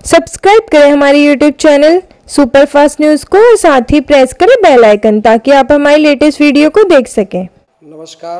Subscribe करें हमारे YouTube channel superfast news को और साथ ही प्रेस करें बेल आइकन ताकि आप हमारी लेटेस्ट वीडियो को देख सकें। नमस्कार,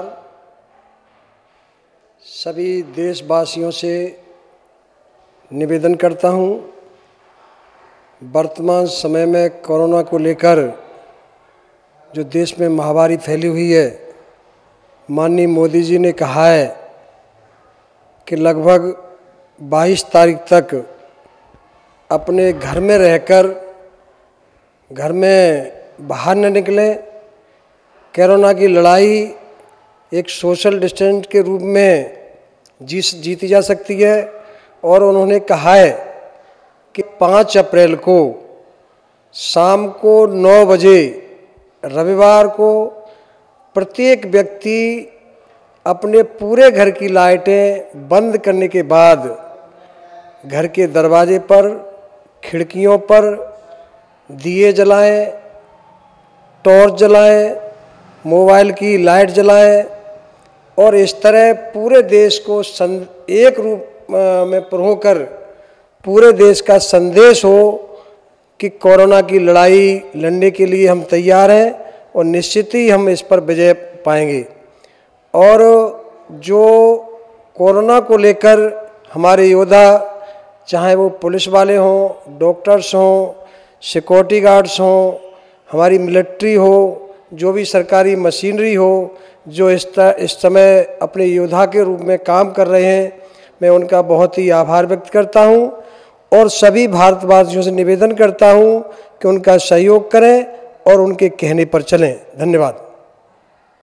सभी देशवासियों से निवेदन करता हूं, वर्तमान समय में कोरोना को लेकर जो देश में महामारी फैली हुई है, माननीय मोदी जी ने कहा है कि लगभग 22 तारीख तक अपने घर में रहकर घर में बाहर न निकलें। कोरोना की लड़ाई एक सोशल डिस्टेंस के रूप में जीती जा सकती है और उन्होंने कहा है कि 5 अप्रैल को शाम को 9 बजे रविवार को प्रत्येक व्यक्ति अपने पूरे घर की लाइटें बंद करने के बाद घर के दरवाजे पर, खिड़कियों पर दिए जलाएं, टॉर्च जलाएं, मोबाइल की लाइट जलाएं और इस तरह पूरे देश को एक रूप में होकर पूरे देश का संदेश हो कि कोरोना की लड़ाई लड़ने के लिए हम तैयार हैं और निश्चित ही हम इस पर विजय पाएंगे। और जो कोरोना को लेकर हमारे योद्धा, चाहे वो पुलिस वाले हों, डॉक्टर्स हों, सिक्योरिटी गार्ड्स हों, हमारी मिलिट्री हो, जो भी सरकारी मशीनरी हो, जो इस समय अपने योद्धा के रूप में काम कर रहे हैं, मैं उनका बहुत ही आभार व्यक्त करता हूं और सभी भारतवासियों से निवेदन करता हूं कि उनका सहयोग करें और उनके कहने पर चलें। धन्यवाद।